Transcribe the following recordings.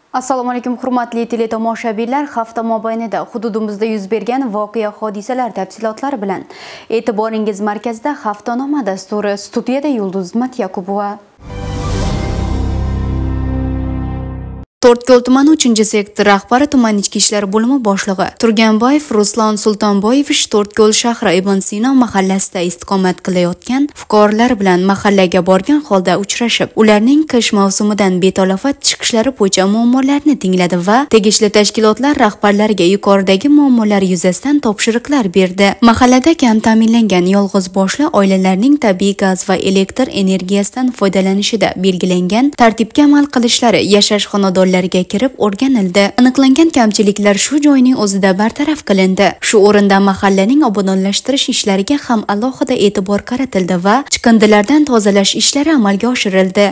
Assalomu alaykum hurmatli teletomoshabinlar, hafta mobaynida hududimizda yuz bergan voqea hodisalar tafsilotlari bilan e'tiboringiz markazida haftanoma dasturi. Studiyada Yulduz Matyakubova. To'rtko'l tumani 3-sektor rahbari tuman ichki ishlar bo'limi boshlig'i Turganboyev Ruslan Sultonboyevich To'rtko'l shahri Ibn Sino mahallasida istiqomat qilayotgan fuqarolar bilan mahallaga borgan holda uchrashib, ularning qish mavsumidan betalofat chiqishlari bo'yicha muammolarni tingladi va tegishli tashkilotlar rahbarlariga yuqoridagi muammolar yuzasidan topshiriqlar berdi. Mahallada kam ta'minlangan yolg'iz boshli oilalarning tabiiy gaz va elektr energiyasidan foydalanishida belgilangan tartibga amal qilishlari yashash xonadonlariga kirib o'rganildi. Aniqlangan kamchiliklar shu joyning o'zida bartaraf qilindi. Shu o'rinda mahallaning obodonlashtirish ishlariga ham alohida e'tibor qaratildi va chiqindilardan tozalash ishlari amalga oshirildi.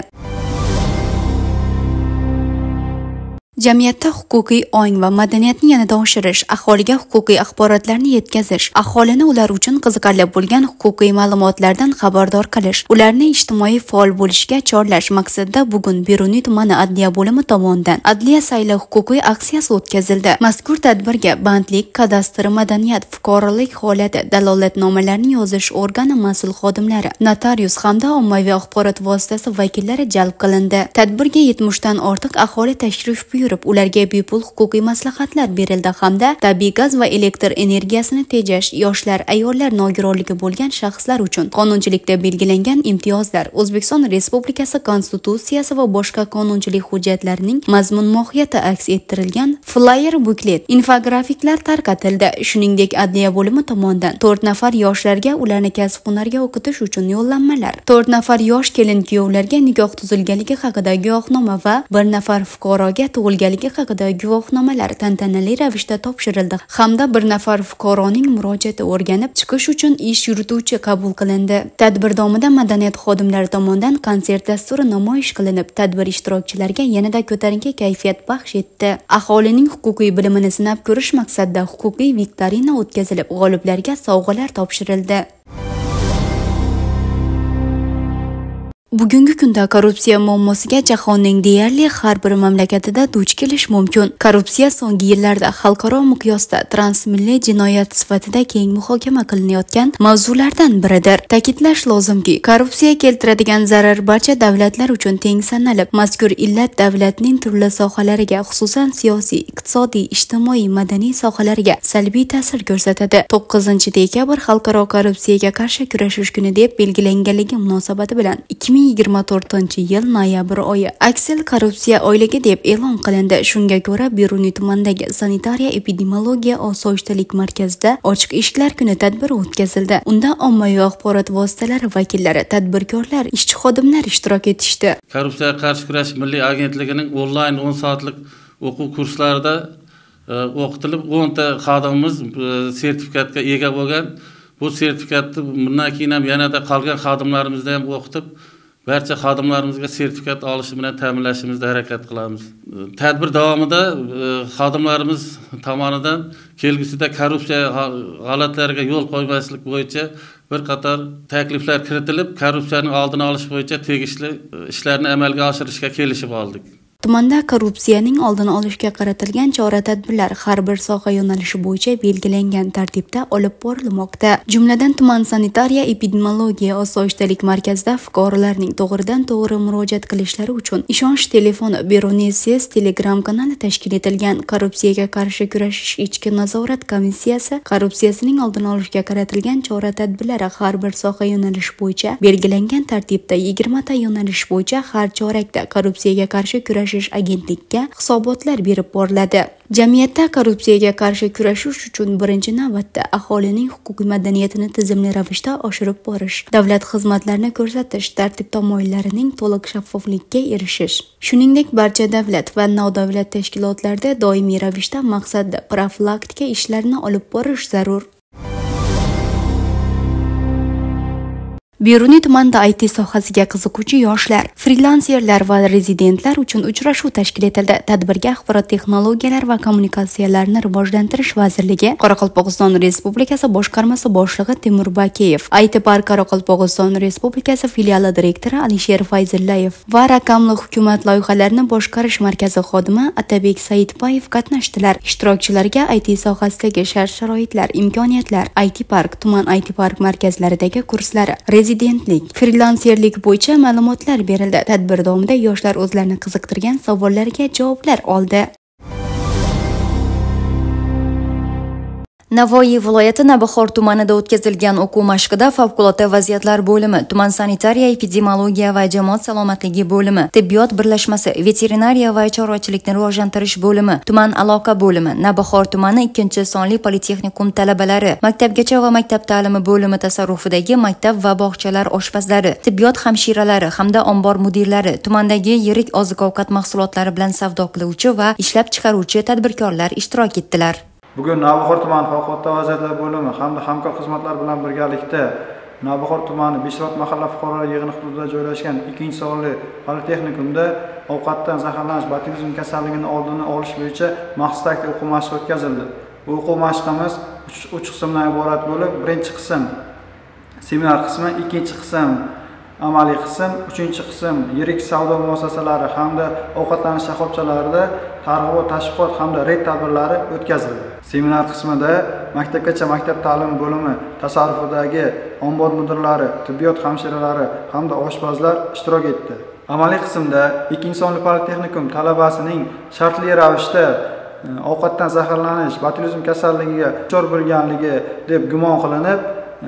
Jamiyatda huquqiy ong va madaniyatni yanada oshirish, aholiga huquqiy axborotlarni yetkazish, aholini ular uchun qiziqarli bo'lgan huquqiy ma'lumotlardan xabardor qilish, ularni ijtimoiy faol bo'lishga chorlash maqsadida bugun Beruniy tumani adliya bo'limi tomonidan adliya sayli huquqiy aksiyasi o'tkazildi. Mazkur tadbirga bandlik, kadastr, madaniyat, fuqarolik holati, dalolatnomalarni yozish organi mas'ul xodimlari, notarius hamda ommaviy axborot vositasi vakillari jalb qilindi. Tadbirga 70 dan ortiq aholi tashrif buyurdi. Ularga bepul huquqiy maslahatlar berildi hamda tabiiy gaz va elektr energiyasini tejash, yoshlar, ayollar nogironligi bo'lgan shaxslar uchun qonunchilikda belgilangan imtiyozlar, O'zbekiston Respublikasi Konstitutsiyasi va boshqa qonunchilik hujjatlarining mazmun-mohiyati aks ettirilgan flyer, buklet, infografiklar tarqatildi. Shuningdek, adliya bo'limi tomonidan 4 nafar yoshlarga ularni kasb-hunarga o'qitish uchun yo'llanmalar, 4 nafar yosh kelin-kuyovlarga nikoh tuzilganligi haqida guvohnoma va 1 nafar fuqaroga tug'ilganligi haqida guvohnomalar tantanali ravishda topshirildi hamda 1 nafar fuqaroning murojaati o'rganib chiqish uchun ish yurituvchi qabul qilindi. Tadbir davomida madaniyat xodimlari tomonidan konsert dasturi namoyish qilinib, tadbir ishtirokchilariga yanada ko'tarinki kayfiyat baxsh etdi. Aholining huquqiy bilimini sinab ko'rish maqsadida huquqiy viktorina o'tkazilib, g'oliblarga sovg'alar topshirildi. Bugungi kunda korrupsiya muammosiga jahonning deyarli har bir mamlakatida duch kelish mumkin. Korrupsiya so'nggi yillarda xalqaro miqyosda transmilliy jinoyat sifatida keng muhokama qilinayotgan mavzulardan biridir. Ta'kidlash lozimki, korrupsiya keltiradigan zarar barcha davlatlar uchun teng sanalib, mazkur illat davlatning turli sohalariga, xususan siyosiy, iqtisodiy, ijtimoiy, madaniy sohalariga salbiy ta'sir ko'rsatadi. 9-dekabr Xalqaro korrupsiyaga qarshi kurashish kuni deb belgilanganligi munosabati bilan 2024-yil noyabr oyi Aksel korrupsiya oyligi deb e'lon qilindi. Shunga ko'ra, Beruniy tumanidagi sanitariya epidemiologiya osoyishtalik markazida ochiq eshiklar kuni tadbiri o'tkazildi. Unda ommaviy axborot vositalari vakillari, tadbirkorlar, ishchi xodimlar ishtirok etishdi. Korrupsiyaga qarshi kurash milliy agentligining onlayn 10 soatlik o'quv kurslarida o'qitilib, 10 ta xodimimiz sertifikatga ega bo'lgan. Bu sertifikatni bundan keyin ham yanada qolgan xodimlarimizni ham o'qitib, barcha xodimlarimizga sertifikat olishi bilan ta'minlashimizga harakat qilamiz. Tadbir davomida xodimlarimiz tomonidan kelgusida korrupsiya holatlariga yo'l qo'ymaslik bo'yicha bir qator takliflar kiritilib, korrupsiyaning oldini olish bo'yicha tegishli ishlarni amalga oshirishga kelishib oldik. Tumanda korrupsiyaning oldini olishga qaratilgan chora-tadbirlar har bir soha yo'nalishi bo'yicha belgilangan tartibda olib borilmoqda. Jumladan, tuman sanitariya epidemiologiya osoyishtalik markazida fuqarolarning to'g'ridan-to'g'ri murojaat qilishlari uchun ishonch telefoni, Beruniy SES Telegram kanali tashkil etilgan. Korrupsiyaga qarshi kurashish ichki nazorat komissiyasi korrupsiyasining oldini olishga qaratilgan chora-tadbirlari har bir soha yo'nalishi bo'yicha belgilangan tartibda 20 ta yo'nalish bo'yicha har chorakda korrupsiyaga qarshi kurash agentlikka hisobotlar berib boriladi. Jamiyatda korrupsiyaga qarshi kurashish uchun birinchi navbatda aholining huquqiy madaniyatini tizimli ravishda oshirib borish, davlat xizmatlarini ko'rsatish, tartib-taomillarining to'liq shaffoflikka erishish, shuningdek barcha davlat va nodavlat tashkilotlarda doimiy ravishda maqsadda profilaktika ishlarini olib borish zarur. Beruniy tumanida IT sohasiga qiziquvchi yoshlar, frilanserlar va rezidentlar uchun uchrashuv tashkil etildi. Tadbirga Axborot texnologiyalari va kommunikatsiyalarni rivojlantirish vazirligi, Qoraqalpog'iston Respublikasi boshqarmasi boshlig'i Timur Bakiyev, IT Park Qoraqalpog'iston Respublikasi filiali direktori Alisher Fayzillayev va Raqamli hukumat loyihalarini boshqarish markazi xodimi Atabek Saidbayev qatnashdilar. Ishtirokchilarga IT sohasidagi shart-sharoitlar, imkoniyatlar, IT Park, tuman IT Park markazlaridagi kurslari, rezidentlik, frilanserlik bo'yicha ma'lumotlar berildi. Tadbir davomida yoshlar o'zlarini qiziqtirgan savollarga javoblar oldi. Navoiy viloyati Navbahor tumanida o'tkazilgan o'quv mashqida favqulodda vaziyatlar bo'limi, tuman sanitariya, epidemiologiya va jamoat salomatligi bo'limi, tibbiyot birlashmasi, veterinariya va chorvachilikni rivojlantirish bo'limi, tuman aloqa bo'limi, Navbahor tumani 2-sonli politexnikum talabalari, maktabgacha va maktab ta'limi bo'limi tasarrufidagi maktab va bog'chalar oshpazlari, tibbiyot hamshiralari hamda ombor mudirlari, tumandagi yirik oziq-ovqat mahsulotlari bilan savdo qiluvchi va ishlab chiqaruvchi tadbirkorlar ishtirok etdilar. Bugun Navbahor tumani favqulodda vaziyatlar bo'limi hamda hamkor xizmatlar bilan birgalikda Navbahor tumani Beshrot mahalla fuqarolar yig'ini hududida joylashgan 2-sonli politexnikumda ovqatdan zaharlanish, botulizm kasalligini oldini olish bo'yicha maxsus taktik o'quv mashqi o'tkazildi. Bu o'quv mashqimiz 3 qismdan iborat bo'lib, birinchi qism seminar qismi, ikkinchi qism amaliy qism, uchinchi qism yirik savdo muassasalari hamda ovqatlanish shoxobchalarida targ'ibot, tashviqot hamda reyd tadbirlari o'tkazildi. Seminar qismida maktabgacha maktab ta'limi bo'limi tasarrufidagi ombor mudirlari, tibbiyot hamshiralari hamda oshpazlar ishtirok etdi. Amaliy qismda 2-sonli politexnikum talabasining shartli ravishda ovqatdan zaharlanish, botulizm kasalligiga duchor bo'lganligi deb gumon qilinib,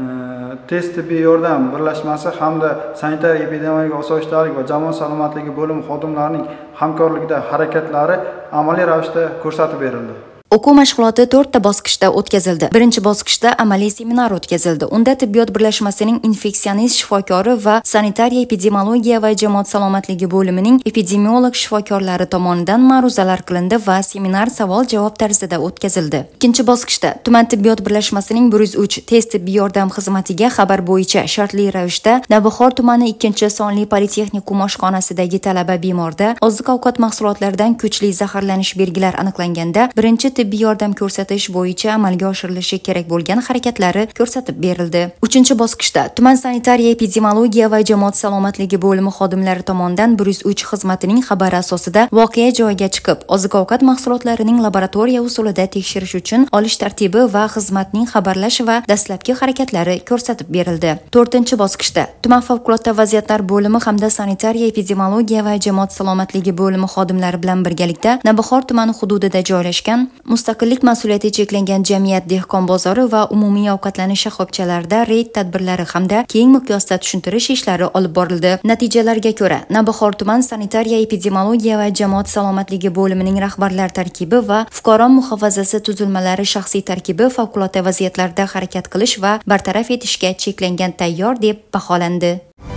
tez tibbiy yordam birlashmasi hamda sanitariya, epidemiologik osoyishtalik va jamoat salomatligi bo'limi xodimlarining hamkorligida harakatlari amaliy ravishda ko'rsatib berildi. O'quv mashg'uloti 4 ta bosqichda o'tkazildi. Birinchi bosqichda amaliy seminar o'tkazildi. Unda tibbiyot birlashmasining infeksionist shifokori va sanitariya, epidemiologiya va jamoat salomatligi bo'limining epidemiolog shifokorlari tomonidan ma'ruzalar qilindi va seminar savol-javob tarzida o'tkazildi. Ikkinchi bosqichda tuman tibbiyot birlashmasining 103 tez tibbiy yordam xizmatiga xabar bo'yicha shartli ravishda Navbahor tumani 2-sonli politexnikum oshxonasidagi talaba bemorda oziq-ovqat mahsulotlaridan kuchli zaharlanish belgilari aniqlanganda birinchi tibbiy yordam ko'rsatish bo'yicha amalga oshirilishi kerak bo'lgan harakatlari ko'rsatib berildi. 3-bosqichda tuman sanitariya, epidemiologiya va jamoat salomatligi bo'limi xodimlari tomonidan 103 xizmatining xabari asosida voqea joyiga chiqib, oziq-ovqat mahsulotlarining laboratoriya usulida tekshirish uchun olish tartibi va xizmatning xabarlash va dastlabki harakatlari ko'rsatib berildi. 4-bosqichda tuman favqulodda vaziyatlar bo'limi hamda sanitariya, epidemiologiya va jamoat salomatligi bo'limi xodimlari bilan birgalikda Navbahor tumani hududida joylashgan mustaqillik mas'uliyati cheklangan jamiyat dehqon bozori va umumiy ovqatlanish shoxobchalarida reyd tadbirlari hamda keng miqyosda tushuntirish ishlari olib borildi. Natijalarga ko'ra, Navbahor tuman sanitariya, epidemiologiya va jamoat salomatligi bo'limining rahbarlar tarkibi va fuqaro muhofazasi tuzilmalari shaxsiy tarkibi favqulodda vaziyatlarda harakat qilish va bartaraf etishga cheklangan tayyor deb baholandi.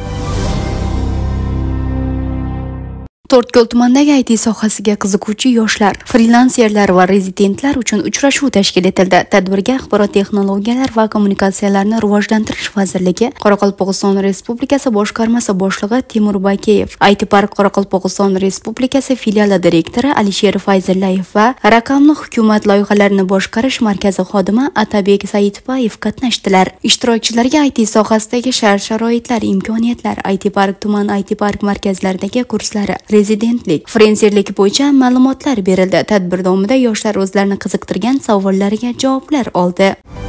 To'rtko'l tumanidagi IT sohasiga qiziquvchi yoshlar, frilanserlar va rezidentlar uchun uchrashuv tashkil etildi. Tadbirga Axborot texnologiyalari va kommunikatsiyalarni rivojlantirish vazirligi, Qoraqalpog'iston Respublikasi boshqarmasi boshlig'i Timur Bakiyev, IT Park Qoraqalpog'iston Respublikasi filiali direktori Alisher Fayzillayev va Raqamli hukumat loyihalarini boshqarish markazi xodimi Atabek Saidbayev qatnashdilar. Ishtirokchilarga IT sohasidagi shart-sharoitlar, imkoniyatlar, IT Park tuman IT Park markazlaridagi kurslari, rezidentlik, frilanserlik bo'yicha ma'lumotlar berildi. Tadbir davomida yoshlar o'zlarini qiziqtirgan savollariga javoblar oldi.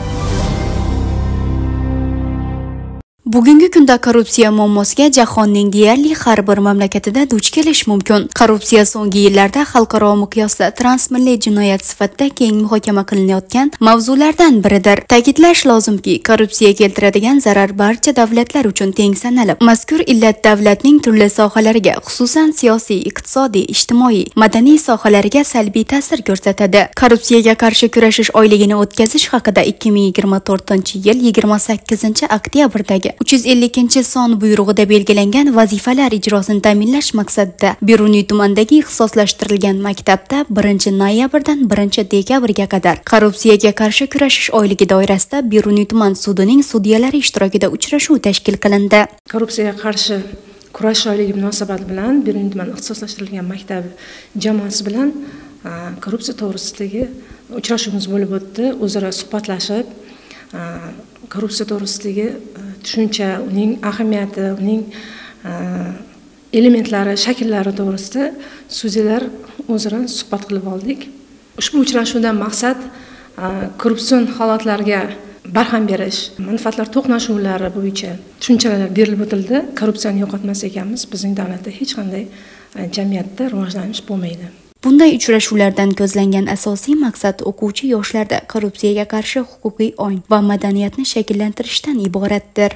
Bugungi kunda korrupsiya muammosiga jahonning deyarli har bir mamlakatida duch kelish mumkin. Korrupsiya so'nggi yillarda xalqaro miqyosda transmilliy jinoyat sifatida keng muhokama qilinayotgan mavzulardan biridir. Ta'kidlash lozimki, korrupsiya keltiradigan zarar barcha davlatlar uchun teng sanalib, mazkur illat davlatning turli sohalariga, xususan siyosiy, iqtisodiy, ijtimoiy, madaniy sohalariga salbiy ta'sir ko'rsatadi. Korrupsiyaga qarshi kurashish oyligini o'tkazish haqida 2024-yil 28-oktyabrdagi 350-son buyrug'ida belgilangan vazifalar ijrosini ta'minlash maqsadida Beruniy tumanidagi ixtisoslashtirilgan maktabda 1-noyabrdan 1-dekabrga qadar korrupsiyaga qarshi kurashish oyligi doirasida Beruniy tuman sudining sudyalari ishtirokida uchrashuv tashkil qilindi. Korrupsiyaga qarshi kurash oyligi munosabati bilan Beruniy tuman ixtisoslashtirilgan maktab jamoasi bilan korrupsiya to'g'risidagi uchrashuvimiz bo'lib o'tdi. O'zaro suhbatlashib, korrupsiya to'g'risidagi tushuncha, uning ahamiyati, uning elementlari, shakllari to'g'risida sudyalar o'zaro suhbat qilib oldik. Ushbu uchrashuvdan maqsad korrupsion holatlarga barham berish, manfaatlar to'qnashuvlari bo'yicha tushunchalar berilib o'tildi. Korrupsiyani yo'qotmas ekanmiz, bizning davlatda hech qanday jamiyatda rivojlanish bo'lmaydi. Bunday uchrashuvlardan ko'zlangan asosiy maqsad o'quvchi yoshlarda korrupsiyaga qarshi huquqiy ong va madaniyatni shakllantirishdan iboratdir.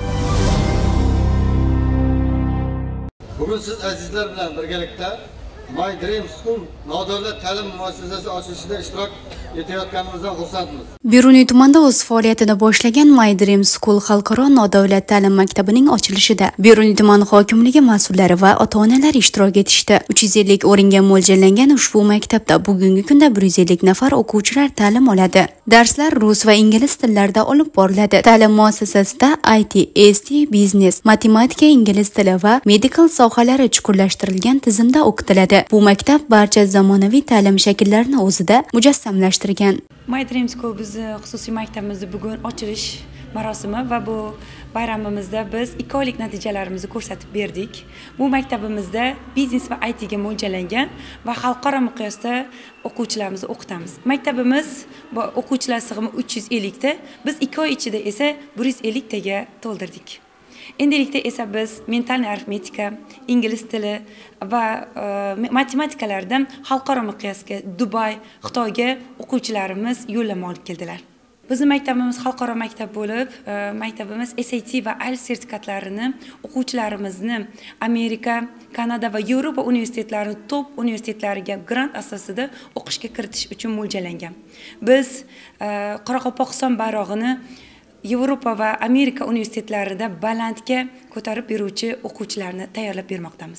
Bugun siz azizlar bilan birgalikda My Dream School nodavlat ta'lim muassasasi ochilishida ishtirok etayotganimizdan xursandmiz. Beruniy tumanida o'z faoliyatini boshlagan My Dream School xalqaro nodavlat ta'lim maktabining ochilishida Beruniy tuman hokimligi mas'ullari va ota-onalar ishtirok etishdi. 350 o'ringa mo'ljallangan ushbu maktabda bugungi kunda 150 nafar o'quvchilar ta'lim oladi. Darslar rus va ingliz tillarida olib boriladi. Ta'lim muassasasida IT, ST, biznes, matematika, ingliz tili va medical sohalari chuqurlashtirilgan tizimda o'qitiladi. Bu maktab barcha zamonaviy ta'lim shakllarini o'zida mujassamlashtirgan. My Dream School bizni xususiy maktabimizni bugun ochilish marosimi va bu bayramimizda biz 2 oylik natijalarimizni ko'rsatib berdik. Bu maktabimizda biznes va IT ga mo'ljallangan va xalqaro miqyosda o'quvchilarimizni o'qitamiz. Maktabimiz o'quvchilar sig'imi 350 ta, biz 2 oy ichida esa 150 taga to'ldirdik. Endilikda esa biz mental arifmetika, ingliz tili va matematikalardan xalqaro miqyosga Dubay, Xitoyga o'quvchilarimiz yo'llanma olib keldilar. Bizning maktabimiz xalqaro maktab bo'lib, maktabimiz SAT va IELTS sertifikatlarini o'quvchilarimizni Amerika, Kanada va Yevropa universitetlarining top universitetlariga grant asosida o'qishga kiritish uchun mo'ljallangan. Biz Qoraqalpog'iston bayrog'ini Yevropa va Amerika universitetlarida balandga ko'tarib beruvchi o'quvchilarni tayyorlab bermoqdamiz.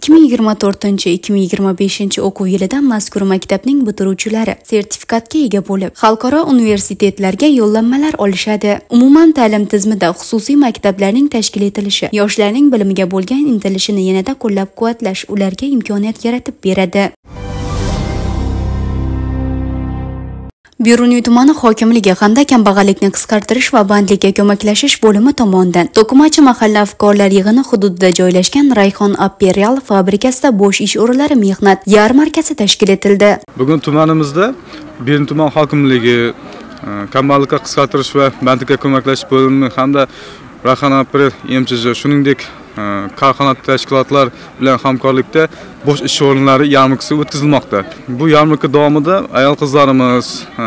2024-2025 o'quv yilida mazkur maktabning bitiruvchilari sertifikatga ega bo'lib, xalqaro universitetlarga yo'llanmalar olishadi. Umuman ta'lim tizimida xususiy maktablarning tashkil etilishi yoshlarning bilimiga bo'lgan intilishini yanada qo'llab-quvvatlash, ularga imkoniyat yaratib beradi. Beruniy tumani hokimligi hamda kambag'allikni qisqartirish va bandlikka ko'maklashish bo'limi tomonidan To'qimachi mahalla fuqarolar yig'ini hududida joylashgan Rayhon Apparel fabrikasida bo'sh ish o'rinlari mehnat yarmarkasi tashkil etildi. Bugun tumanimizda Beruniy tuman hokimligi kambag'allikka qisqartirish va bandlikka ko'maklashish bo'limi hamda Rayhon Apparel MCJ shuningdek korxona tashkilotlar bilan hamkorlikda bo'sh ish o'rinlari yarmarkasi o'tkazilmoqda. Bu yarmarka davomida ayol qizlarimiz,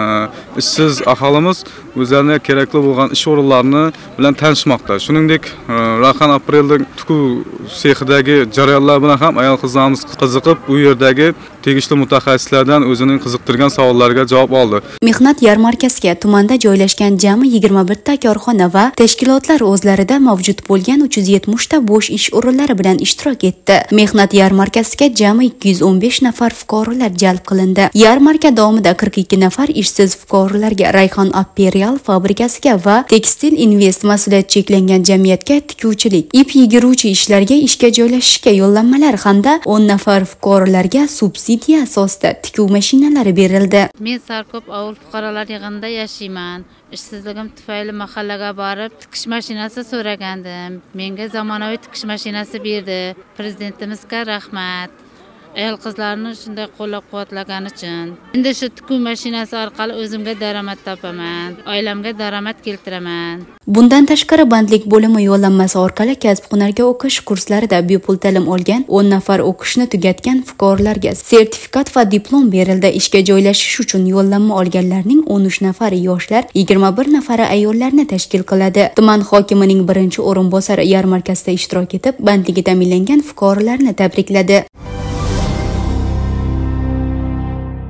ishsiz aholimiz o'zlariga kerakli bo'lgan ish o'rinlarini bilan tanishmoqda. Shuningdek, Rayhon Apparelning tikuv sexidagi jarayonlar bilan ham ayol qizlarimiz qiziqib, u yerdagi tegishli mutaxassislardan o'zining qiziqtirgan savollariga javob oldi. Mehnat yarmarkasiga tumanda joylashgan jami 21 ta korxona va tashkilotlar o'zlarida mavjud bo'lgan 370 ta bo'sh ish o'rinlari bilan ishtirok etdi. Mehnat yarmarkasiga jami 215 nafar fuqarolar jalb qilindi. Yarmarka davomida 42 nafar ishsiz fuqarolarga Rayhon Apparel fabrikasiga va Tekstil Invest mas'uliyat cheklangan jamiyatga tikuvchilik, ip yigiruvchi ishlarga ishga joylashishga yo'llanmalar hamda 10 nafar fuqarolarga subsidiya asosida tikuv mashinalari berildi. Men Sarko'p ovul fuqarolar yig'inida yashayman. Ishsizligim tufayli mahallaga borib tikish mashinasi so'ragandim. Menga zamonaviy tikish mashinasi berdi. Prezidentimizga rahmat. Ayol qizlarni shunday qo'llab-quvvatlagani uchun. Endi shu tikuv mashinasi orqali o'zimga daromad topaman, oilamga daromad keltiraman. Bundan tashqari bandlik bo'limi yo'llanmasi orqali kasb-hunarga o'qish kurslarida bepul ta'lim olgan 10 nafar o'qishni tugatgan fuqarolarga sertifikat va diplom berildi. Ishga joylashish uchun yo'llanma olganlarning 13 nafari yoshlar, 21 nafari ayollarni tashkil qiladi. Tuman hokimining birinchi o'rinbosari yarmarkasida ishtirok etib, bandligi ta'minlangan fuqarolarni tabrikladi.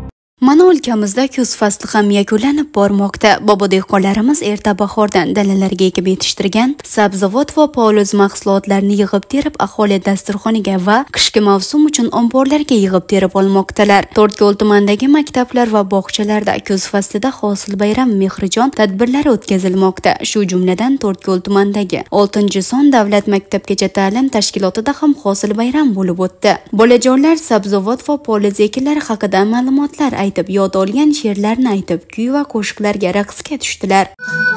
Mana o'lkamizda kuz fasli ham yakunlanib bormoqda. Bobo dehqonlarimiz erta bahordan dalalarga ekib yetishtirgan sabzavot va poliz mahsulotlarini yig'ib terib aholi dasturxoniga va qishki mavsum uchun omborlarga yig'ib terib olmoqdalar. To'rtko'l tumanidagi maktablar va bog'chalarda kuz faslida hosil bayram mehrijon tadbirlari o'tkazilmoqda. Shu jumladan To'rtko'l tumanidagi 6-son davlat maktabgacha ta'lim tashkilotida ham hosil bayram bo'lib o'tdi. Bolajonlar sabzavot va poliz ekinlari haqida ma'lumotlar aytib, yod olgan she'rlarni aytib, kuy va qo'shiqlarga raqsga tushdilar.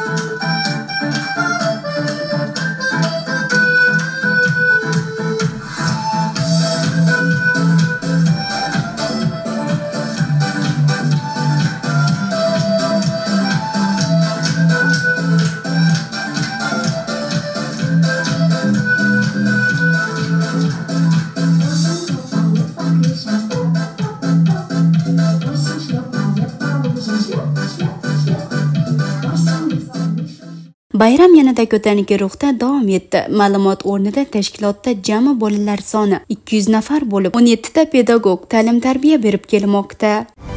Bayram yanada ko'tarinki ruhda davom etdi. Ma'lumot o'rnida tashkilotda jami bolalar soni 200 nafar bo'lib, 17 ta pedagog ta'lim-tarbiya berib kelmoqda.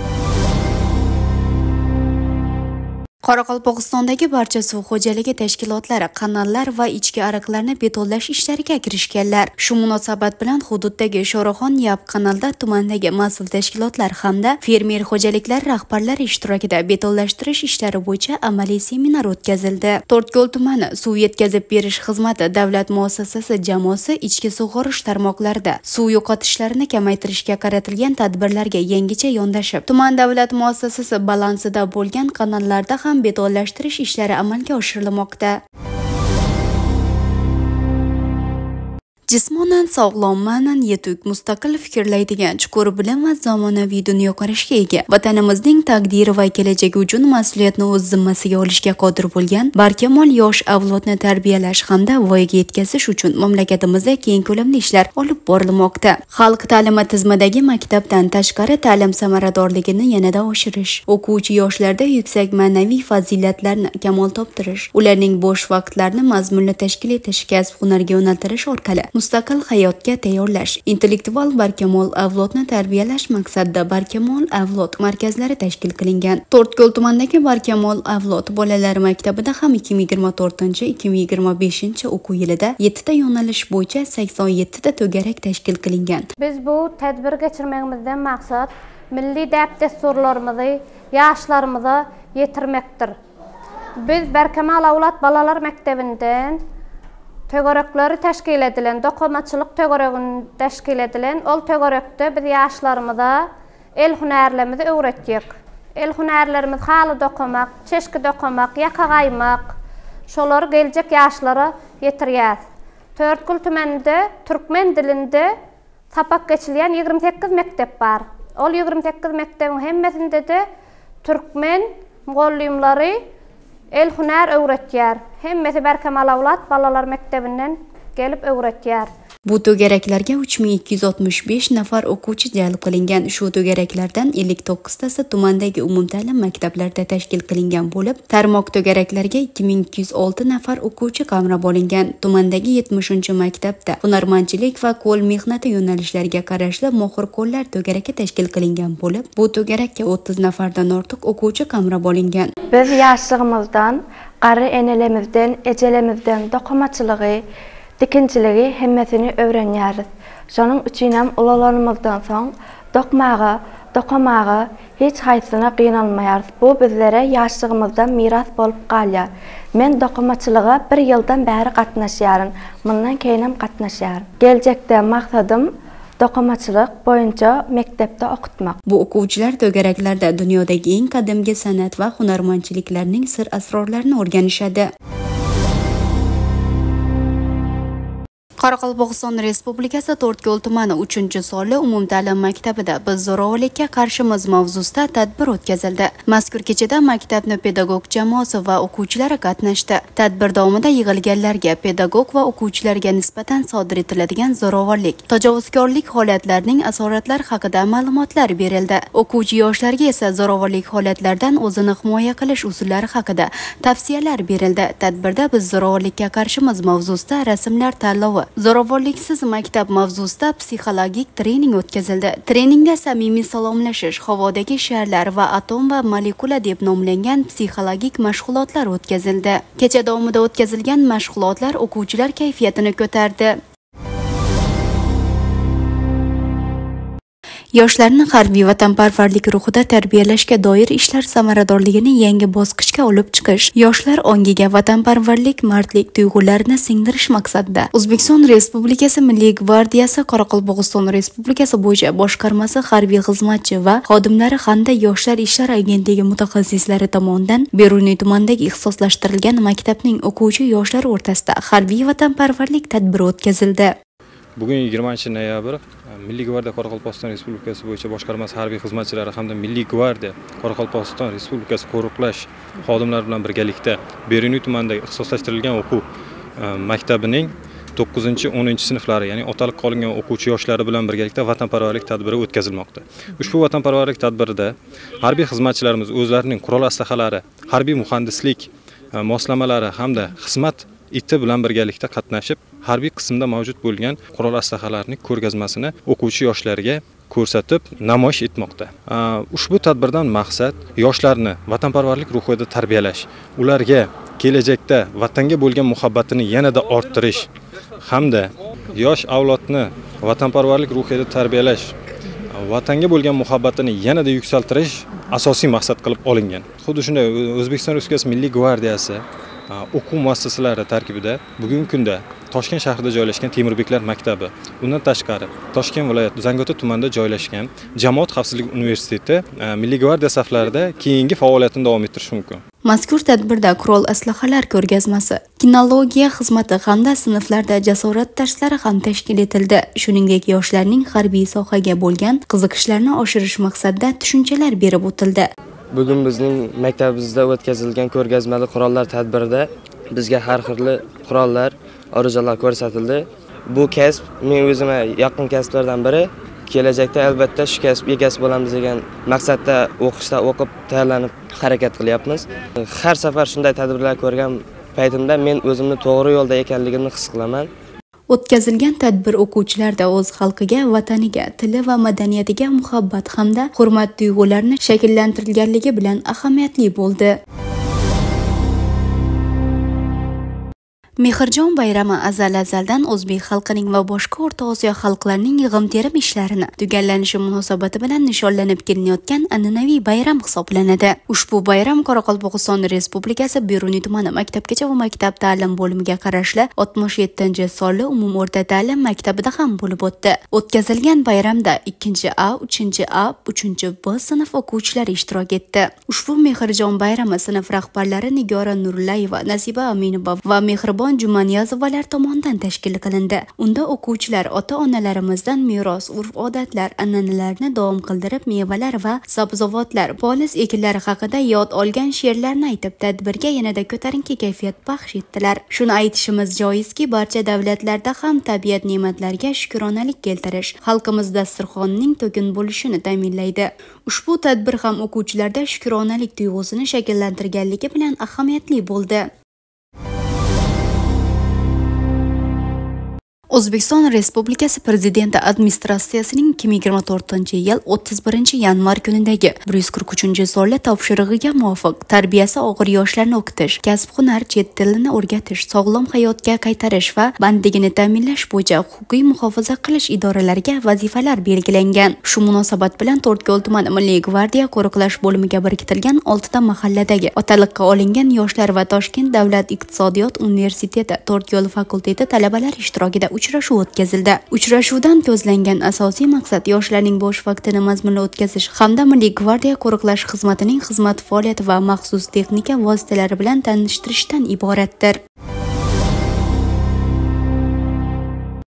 Qoraqalpog'istondagi barcha suv xo'jaligi tashkilotlari, kanallar va ichki ariqlarni betonlash ishlariga kirishganlar. Shu munosabat bilan hududdagi Sho'roxon Yab kanalda tumandagi mas'ul tashkilotlar hamda fermer xo'jaliklari rahbarlari ishtirokida betonlashtirish ishlari bo'yicha amaliy seminar o'tkazildi. To'rtko'l tumani suv yetkazib berish xizmati davlat muassasasi jamoasi ichki sug'orish tarmoqlarida suv yo'qotishlarini kamaytirishga qaratilgan tadbirlarga yangicha yondashib, tuman davlat muassasasi balansida bo'lgan kanallarda ham betonlashtirish ishlari amalga oshirilmoqda. Jismonan sog'lom, ma'nan yetuk, mustaqil fikrlaydigan, chuqur bilim va zamonaviy dunyoqarashga ega, vatanimizning taqdiri va kelajagi uchun mas'uliyatni o'z zimmasiga olishga qodir bo'lgan barkamol yosh avlodni tarbiyalash hamda voyaga yetkazish uchun mamlakatimizda keng ko'lamli ishlar olib borilmoqda. Xalq ta'limi tizimidagi maktabdan tashqari ta'lim samaradorligini yanada oshirish, o'quvchi yoshlarda yuksak ma'naviy fazilatlarni kamol toptirish, ularning bo'sh vaqtlarini mazmunli tashkil etish, kasb-hunarga yo'naltirish orqali mustaqil hayotga tayyorlash, intellektual barkamol avlodni tarbiyalash maqsadida Barkamol avlod markazlari tashkil qilingan. To'rtko'l tumanidagi Barkamol avlod bolalar maktabida ham 2024-2025 o'quv yilida 7 ta yo'nalish bo'yicha 87 ta to'garak tashkil qilingan. Biz bu tadbirga kirmagimizdan maqsad milliy dasturlarimizni yoshlarimizni yetirmekdir. Biz Barkamol avlod bolalar maktabinden tögörökleri teşkil edilen, dokunmaçılık tögörögünü teşkil edilen, ol tögörökte biz yaşlarımıza el hünärlerimizi öğretjek. El hünärlerimiz haly dokumak, çeşki dokumak, yaka gaymak, şolary geljek yaşlara yetirýäs. To'rtko'l tumanida türkmen dilinde sapak geçilýän 28 mektep bar. Ol 28 mektebin hemmesinde de türkmen muallimleri el hünär öwretýär. Hemmesi Barkamol avlod balalar maktabinden gelip öwretýär. Bu to'garaklarga 3265 nafar o'quvchi jalb qilingan. Shu to'garaklardan 59 tasi tumandagi umumta'lim maktablarda tashkil qilingan bo'lib, tarmoq to'garaklarga 2206 nafar o'quvchi qamrab olingan. Tumandagi 70-maktabda hunarmandchilik va qo'l mehnati yo'nalishlariga qarashli mohir qo'llar to'garagi tashkil qilingan bo'lib, bu to'garakka 30 nafardan ortiq o'quvchi qamrab olingan. Biz yaşlığımızdan, qari enelemizden, ecelemizden dokumaçılığı, dikinciligi hemmesini öwrenýäris. Şonuň üçin hem ulalarymyzdan soň dokmagy, dokamagy hiç haýsyna gynalmaýarys. Bu bizlere ýaşlygymyzdan miras bolup galýar. Men dokumaçylyga 1 ýyldan bäri gatnaşýaryn. Mundan keyin hem gatnaşýaryn. Geljekde maksadım dokumaçylyk boýunça mektepde okutmak. Bu o'quvchilar to'garaklarda dunyodagi eng qadimgi san'at va hunarmandchiliklarning sir asrorlarini o'rganishadi. Qoraqalpog'iston Respublikasi To'rtko'l tumani 3-sonli umumta'lim maktabida biz zo'ravonlikka qarshimiz mavzusida tadbir o'tkazildi. Mazkur kechada maktabning pedagog jamoasi va o'quvchilari qatnashdi. Tadbir davomida yig'ilganlarga pedagog va o'quvchilarga nisbatan sodir etiladigan zo'ravonlik, tajovuzkorlik holatlarining asoratlari haqida ma'lumotlar berildi. O'quvchi yoshlarga esa zo'ravonlik holatlaridan o'zini himoya qilish usullari haqida tavsiyalar berildi. Tadbirda biz zo'ravonlikka qarshimiz mavzusida rasmlar tanlovi Zo'ravonliksiz maktab mavzusida psixologik trening o'tkazildi. Treningda samimiy salomlashish, havodagi sharlar va atom va molekula deb nomlangan psixologik mashg'ulotlar o'tkazildi. Kecha davomida o'tkazilgan mashg'ulotlar o'quvchilar kayfiyatini ko'tardi. Yoshlarni harbiy vatanparvarlik ruhida tarbiyalashga doir ishlar samaradorligini yangi bosqichga olib chiqish, yoshlar ongiga vatanparvarlik, mardlik tuyg'ularini singdirish maqsadida O'zbekiston Respublikasi Milliy gvardiyasi Qoraqalpog'iston Respublikasi bo'yicha boshqarmasi harbiy xizmatchi va xodimlari hamda Yoshlar ishlari agentligi mutaxassislari tomonidan Beruniy tumanidagi ixtisoslashtirilgan maktabning o'quvchi yoshlar o'rtasida harbiy vatanparvarlik tadbiri o'tkazildi. Bugun 20-noyabr Milliy gvardiya Qoraqalpog'iston Respublikasi bo'yicha boshqarmasi harbiy xizmatchilari hamda Milliy gvardiya Qoraqalpog'iston Respublikasi qo'riqlash xodimlari bilan birgalikda Beruniy tumanidagi ixtisoslashtirilgan o'quv maktabining 9-10 sinflari, ya'ni otalik qolingan o'quvchi yoshlari bilan birgalikda vatanparvarlik tadbiri o'tkazilmoqda. Ushbu vatanparvarlik tadbirida harbiy xizmatchilarimiz o'zlarining qurol aslahalari, harbiy muhandislik moslamalari hamda xizmat iti bilan birgalikda qatnashib, harbiy qismda mavjud bo'lgan qurol aslahalarining ko'rgazmasini o'quvchi yoshlarga ko'rsatib namoyish etmoqda. Ushbu tadbirdan maqsad yoshlarni vatanparvarlik ruhida tarbiyalash, ularga kelajakda vatanga bo'lgan muhabbatini yanada orttirish hamda yosh avlodni vatanparvarlik ruhida tarbiyalash, vatanga bo'lgan muhabbatini yanada yuksaltirish asosiy maqsad qilib olingan. Xuddi shunday O'zbekiston Respublikasi Milliy gvardiyasi o'quv muassasalari tarkibida bugungi kunda Toshkent shahrida joylashgan Temirbeklar maktabi, undan tashqari Toshkent viloyati Zangiota tumanida joylashgan Jamoat xavfsizligi universiteti Milliy gvardiya saflarida keyingi faoliyatini davom ettirishi mumkin. Mazkur tadbirda qurol aslahalar ko'rgazmasi, kinologiya xizmati hamda sinflarda jasorat darslari ham tashkil etildi. Shuningdek, yoshlarning harbiy sohaga bo'lgan qiziqishlarini oshirish maqsadida tushunchalar berib o'tildi. Bugun bizning maktabimizda o'tkazilgan ko'rgazmali qurollar tadbirida bizga har xil qurollar, originallar ko'rsatildi. Bu kasb men o'zimga yaqin kasblardan biri. Kelajakda albatta shu kasb egasi bo'lamiz degan maqsadda o'qishda o'qib tayyorlanib harakat qilyapmiz. Har safar shunday tadbirlar ko'rgan paytimda men o'zimni to'g'ri yo'lda ekanligimni his qilaman. O'tkazilgan tadbir o'quvchilarda o'z xalqiga, vataniga, tili va madaniyatiga muhabbat hamda hurmat tuyg'ularini shakllantirilganligi bilan ahamiyatli bo'ldi. Mehrjon bayrami azal-azaldan o'zbek xalqining va boshqa O'rta Osiyo xalqlarining yig'im-terim ishlarini tugallanishi munosabati bilan nishonlanib kelinayotgan an'anaviy bayram hisoblanadi. Ushbu bayram Qoraqalpog'iston Respublikasi Beruniy tumani maktabgacha va maktab ta'lim bo'limiga qarashli 67-sonli umum o'rta ta'lim maktabida ham bo'lib o'tdi. O'tkazilgan bayramda 2A, 3A, 3B sinf o'quvchilari ishtirok etdi. Ushbu Mehrjon bayrami sinf rahbarlari Nigora Nurlayeva, Nasiba Aminova va Mehribon Jumaniyozovalar tomonidan tashkil qilindi. Unda o'quvchilar ota-onalarimizdan meros urf-odatlar, an'analarni davom qildirib, mevalar va sabzavotlar, polis ekinlari haqida yod olgan she'rlarni aytib, tadbirga yanada ko'tarinki kayfiyat baxsh etdilar. Shuni aytishimiz joizki, barcha davlatlarda ham tabiat ne'matlariga shukronalik keltirish xalqimiz dasturxonining to'kin bo'lishini ta'minlaydi. Ushbu tadbir ham o'quvchilarda shukronalik tuyg'usini shakllantirganligi bilan ahamiyatli bo'ldi. O'zbekiston Respublikasi Prezidenti administratsiyasining 2024-yil 31-yanvar kunidagi 143-sonli topshirig'iga muvofiq tarbiyasi og'ir yoshlarni o'qitish, kasb-hunar, chet tilini o'rgatish, sog'lom hayotga qaytarish va bandligini ta'minlash bo'yicha huquqiy muhofaza qilish idoralariga vazifalar belgilangan. Shu munosabat bilan To'rtko'l tumani Milliy gvardiya qo'riqlash bo'limiga biriktirilgan 6 ta mahalladagi otaliqqa olingan yoshlar va Toshkent davlat iqtisodiyot universiteti To'rtko'l fakulteti talabalari ishtirokida uchrashuv o'tkazildi. Uchrashuvdan ko'zlangan asosiy maqsad yoshlarning bo'sh vaqtini mazmunli o'tkazish hamda Milliy gvardiya qo'riqlash xizmatining xizmat faoliyati va maxsus texnika vositalari bilan tanishtirishdan iboratdir.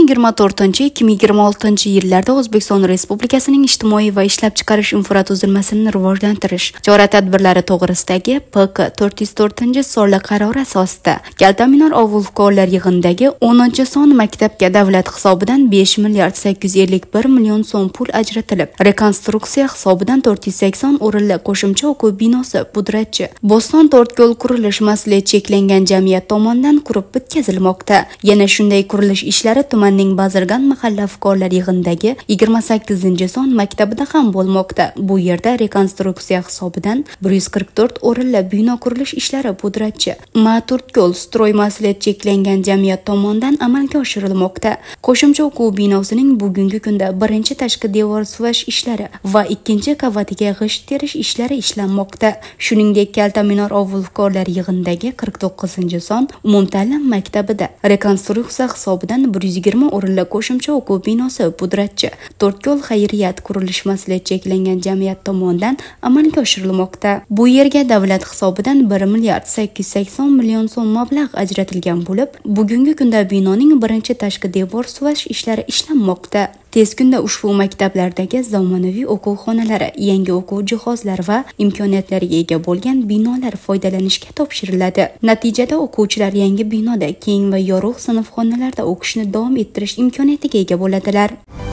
2024-2026 yillarda O'zbekiston Respublikasining ijtimoiy va ishlab chiqarish infratuzilmasini rivojlantirish chora-tadbirlari to'g'risidagi PK 404-sonli qarori asosida Kaltaminor ovul fuqarolar yig'inidagi 10-son maktabga davlat hisobidan 5 milliard 851 million so'm pul ajratilib, rekonstruksiya hisobidan 480 o'rinli qo'shimcha o'quv binosi pudratchi Bo'ston To'rtko'l qurilish mas'uliyati cheklangan jamiyat tomonidan qurib bitkazilmoqda. Yana shunday qurilish ishlari tumanning Bazirgan mahalla fuqarolar yig'inidagi 28-son maktabida ham bo'lmoqda. Bu yerda rekonstruksiya hisobidan 144 o'rinli bino qurilish ishlari pudratchi To'rtko'l stroy mas'uliyati cheklangan jamiyat tomonidan amalga oshirilmoqda. Qo'shimcha o'quv binosining bugungi kunda birinchi tashqi devor suvash ishlari va ikkinchi qavatiga g'isht terish ishlari ishlanmoqda. Shuningdek, Kaltaminor ovul fuqarolar yig'inidagi 49-son umumta'lim maktabida rekonstruksiya hisobidan 120 o'rinli qo'shimcha o'quv binosi pudratchi To'rtko'l xayriyat qurilish mas'uliyati cheklangan jamiyat tomonidan amalga oshirilmoqda. Bu yerga davlat hisobidan 1 milliard 880 million so'm mablag' ajratilgan bo'lib, bugungi kunda binoning birinchi tashqi devor suvash ishlari ishlanmoqda. Tez kunda ushbu maktablardagi zamonaviy o'quv xonalari, yangi o'quv jihozlari va imkoniyatlariga ega bo'lgan binolar foydalanishga topshiriladi. Natijada o'quvchilar yangi binoda keng va yorug' sinf xonalarda o'qishni davom ettirish imkoniyatiga ega bo'ladilar.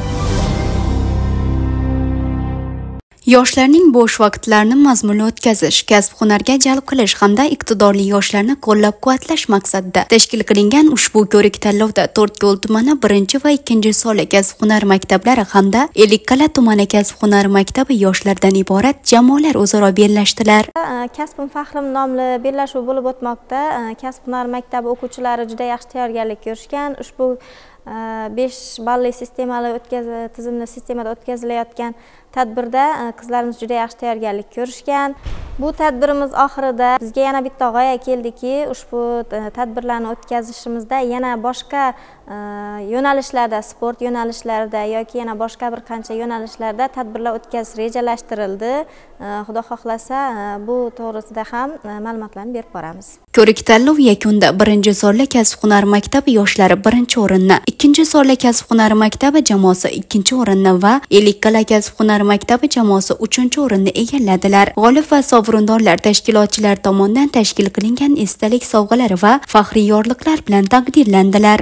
Yoshlarning bo'sh vaqtlarini mazmunli o'tkazish, kasb-hunarga jalb qilish hamda iqtidorli yoshlarni qo'llab-quvvatlash maqsadida tashkil qilingan ushbu ko'rik-tanlovda To'rtko'l tumani 1 va 2 sonli kasb-hunar maktablari hamda Ellikqal'a tumani kasb-hunar maktabi yoshlardan iborat jamoalar o'zaro bellashdilar. Kasbim faxrim nomli bellashuv bo'lib o'tmoqda. Kasb-hunar maktabi o'quvchilari juda yaxshi tayyorgarlik ko'rishgan. Ushbu 5 balli tizimli sistemada o'tkazilayotgan tadbirda qizlarimiz juda yaxshi tayyorgarlik ko'rishgan. Bu tadbirimiz oxirida bizga yana bitta g'oya keldiki, ushbu tadbirlarni o'tkazishimizda yana boshqa yo'nalishlarda, sport yo'nalishlarida yoki yana boshqa bir qancha yo'nalishlarda tadbirlar o'tkazish rejalashtirildi. Xudo xohlasa, bu to'g'risida ham ma'lumotlarni berib boramiz. Ko'rik-tanlov yakunida 1 sonli kasb-hunar maktabi yoshlari 1-o'rinni, 2-sonli kasb-hunar maktabi jamoasi 2-o'rinni va Ellikqal'a kasb-hunar maktabi jamoasi 3-o'rinni egalladilar. G'olib va sovrindorlar tashkilotchilar tomonidan tashkil qilingan esdalik sovg'alari va faxriy yorliqlar bilan taqdirlandilar.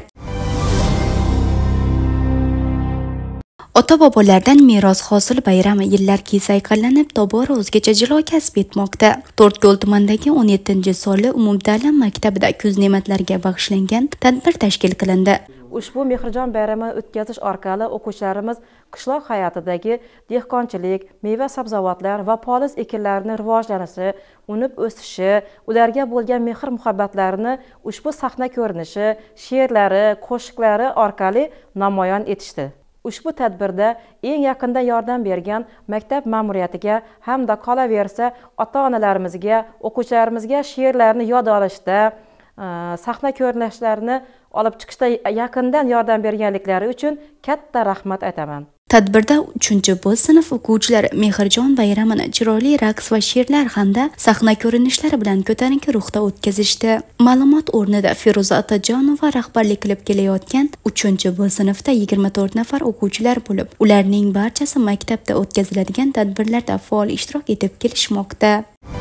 Ota-bobolardan meros hosil bayrami yillarki sayqallanib, tobora o'zgacha jilo kasb etmoqda. To'rtko'l tumanidagi 17-sonli umumta'lim maktabida kuz ne'matlariga bag'ishlangan tadbir tashkil qilindi. Ushbu mehrjon bayramini o'tkazish orqali o'quvchilarimiz qishloq hayotidagi dehqonchilik, meva-sabzavotlar va poliz ekinlarini rivojlanishi, unib o'sishi, ularga bo'lgan mehr-muhabbatlarini ushbu sahna ko'rinishi, she'rlari, qo'shiqlari orqali namoyon etishdi. Ushbu tadbirda eng yaqindan yordam bergan maktab ma'muriyatiga hamda qolaversa ota-onalarimizga, o'quvchilarimizga she'rlarni yod olishda, sahna ko'rinishlarini olib chiqishda yaqindan yordam berganliklari uchun katta rahmat aytaman. Tadbirda 3-B sinf o'quvchilari mehrjon bayramini chiroyli raqs va she'rlar hamda sahna ko'rinishlari bilan ko'tarinki ruhda o'tkazishdi. Ma'lumot o'rnida Feruza Otajonova rahbarlik qilib kelayotgan 3-B sinfda 24 nafar o'quvchilar bo'lib, ularning barchasi maktabda o'tkaziladigan tadbirlarda faol ishtirok etib kelishmoqda.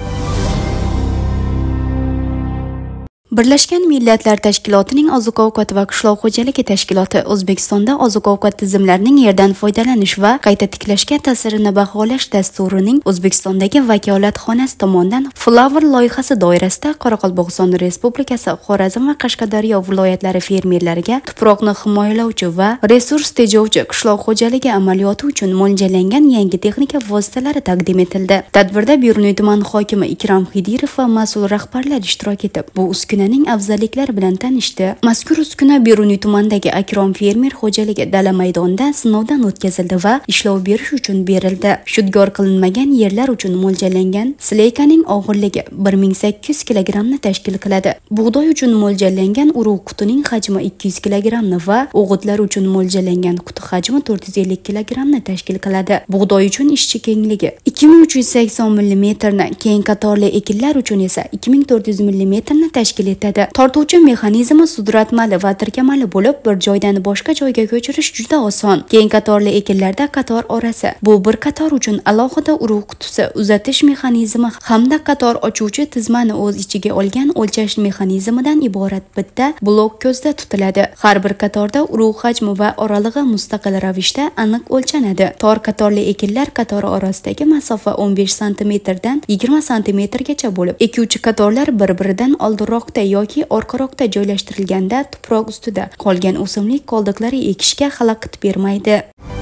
Birlashgan Millatlar Tashkilotining Oziq-ovqat va qishloq xo'jaligi tashkiloti O'zbekistonda oziq-ovqat tizimlarining yerdan foydalanish va qayta tiklashga ta'sirini baholash dasturining O'zbekistondagi vakolatxonasi tomonidan Flower loyihasi doirasida Qoraqalpog'iston Respublikasi, Xorazm va Qashqadaryo viloyatlari fermerlariga tuproqni himoyalovchi va resurs tejovchi qishloq xo'jaligi amaliyoti uchun mo'ljallangan yangi texnika vositalari taqdim etildi. Tadbirda Beruniy tuman hokimi Ikrom Xidirov va mas'ul rahbarlar ishtirok etib, bu uskunaning afzalliklari bilan tanishdi. Mazkur uskuna Beruniy tumanidagi Akrom fermer xo'jaligi dala maydonida sinovdan o'tkazildi va ishlov berish uchun berildi. Shudgor qilinmagan yerlar uchun mo'ljallangan sleykaning og'irligi 1800 kilogramni tashkil qiladi. Bug'doy uchun mo'ljallangan urug' qutining hajmi 200 kilogramni va o'g'itlar uchun mo'ljallangan quti hajmi 450 kilogramni tashkil qiladi. Bug'doy uchun ishchi kengligi 2380 mm ni, keng qatorli ekinlar uchun esa 2400 mm ni tashkil etadi. Tortuvchi mexanizmi sudratmali va tirkamali bo'lib, bir joydan boshqa joyga ko'chirish juda oson. Keng qatorli ekinlarda qator orasi. Bu bir qator uchun alohida urug' qutisi, uzatish mexanizmi hamda qator ochuvchi tizmani o'z ichiga olgan o'lchash mexanizmidan iborat bitta blok ko'zda tutiladi. Har bir qatorda urug' hajmi va oralig'i mustaqil ravishda aniq o'lchanadi. Tor qatorli ekinlar qatori orasidagi masofa 15 sm dan 20 sm gacha bo'lib, ekuvchi qatorlar bir-biridan oldinroqda yoki orqaroqda joylashtirilganda tuproq ustida qolgan o'simlik qoldiqlari ekishga xalaqit bermaydi.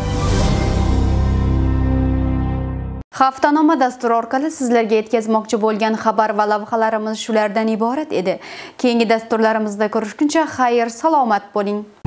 Haftanoma dasturi orqali sizlarga yetkazmoqchi bo'lgan xabar va lavhalarimiz shulardan iborat edi. Keyingi dasturlarimizda ko'rishguncha xayr, salomat bo'ling.